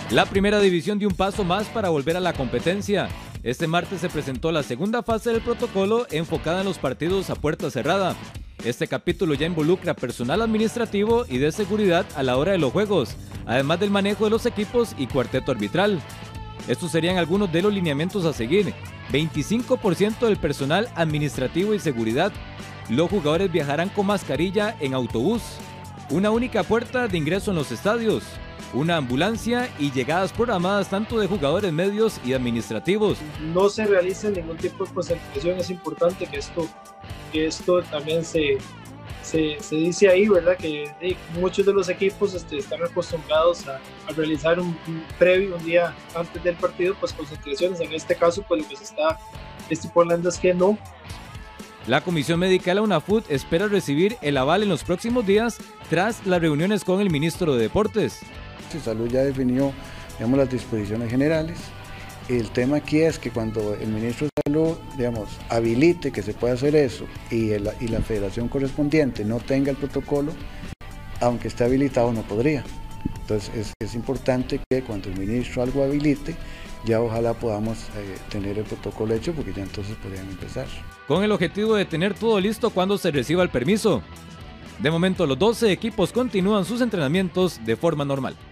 La primera división dio un paso más para volver a la competencia. Este martes se presentó la segunda fase del protocolo enfocada en los partidos a puerta cerrada. Este capítulo ya involucra personal administrativo y de seguridad a la hora de los juegos, además del manejo de los equipos y cuarteto arbitral. Estos serían algunos de los lineamientos a seguir. 25% del personal administrativo y seguridad. Los jugadores viajarán con mascarilla en autobús. Una única puerta de ingreso en los estadios. Una ambulancia y llegadas programadas tanto de jugadores medios y administrativos. No se realice ningún tipo de concentración. Es importante que esto también se dice ahí, ¿verdad? Que muchos de los equipos están acostumbrados a realizar un día antes del partido, pues concentraciones. En este caso, pues lo que se está estipulando es que no. La Comisión Médica de la UNAFUT espera recibir el aval en los próximos días tras las reuniones con el ministro de Deportes. Salud ya definió, digamos, las disposiciones generales. El tema aquí es que cuando el ministro de Salud, digamos, habilite que se pueda hacer eso y la federación correspondiente no tenga el protocolo, aunque esté habilitado no podría. Entonces es importante que cuando el ministro algo habilite, ya ojalá podamos tener el protocolo hecho, porque ya entonces podrían empezar. Con el objetivo de tener todo listo cuando se reciba el permiso. De momento los 12 equipos continúan sus entrenamientos de forma normal.